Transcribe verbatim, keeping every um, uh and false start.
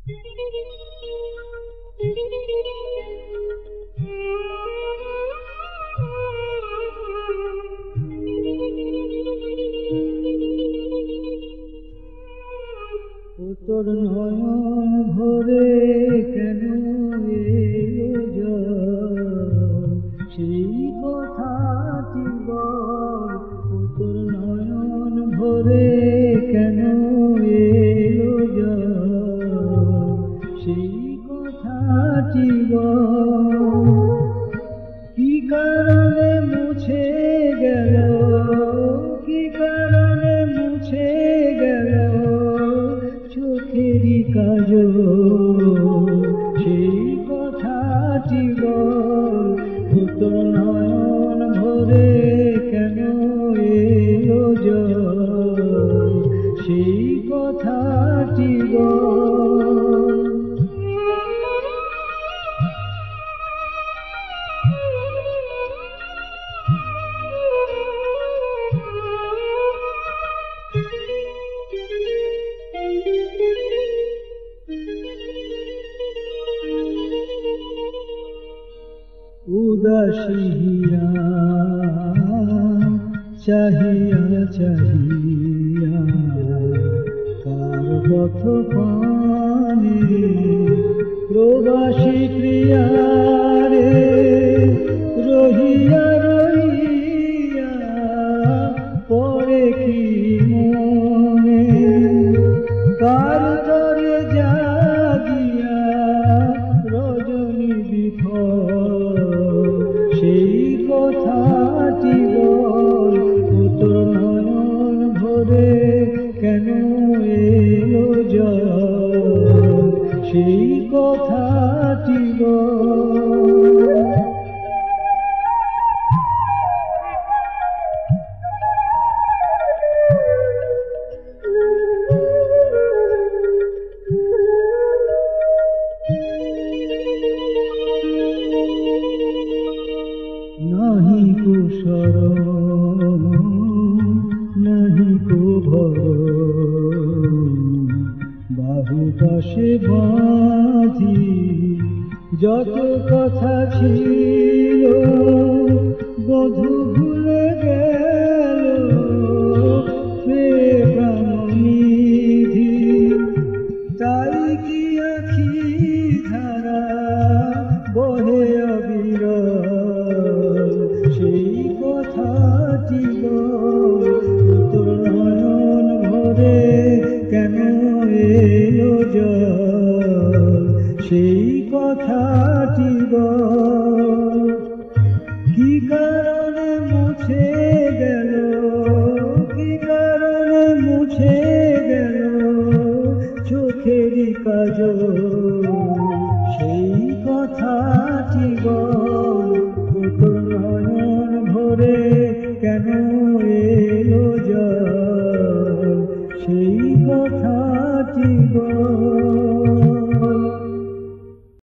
তোর নয়ন ভরে কেন এলো জল, সেই কথাটি বল। তোর নয়ন ভরে কেন এলো জল, সেই কথাটি বল। কি কারণে মুছে গেল, কি কারণে মুছে গেল চোখেরই কাজল, সেই কথাটি বল। তোর নয়ন ভরে কেন এলো জল, সেই কথাটি বল। উদাসিয়া চাহিয়া চাহিয়া কার পথ পানে, প্রবাসী ক্রিয়ারে রহিয়া রহিয়া পরে কি মনে, কার তরে জাগিয়া রজনী বিফল, সেই কথাটি বল। তোর নয়ন ভরে কেন এলো জল, সেই কথাটি বল। নাহি কো শরণ নাহি কো ভরণ, বাহু পাশে বাঁধি যত কথা ছিল বধূ ভুলে গেল সে প্রাণনিধি। তাই কি আখি ধারা বহে অবিরল, সেই কথাটি বল। তোর নয়ন ভরে কেন এলো জল, সেই কথাটি বল। কি কারণে মুছে গেল, কি কারণে মুছে গেল চোখেরই কাজল, সেই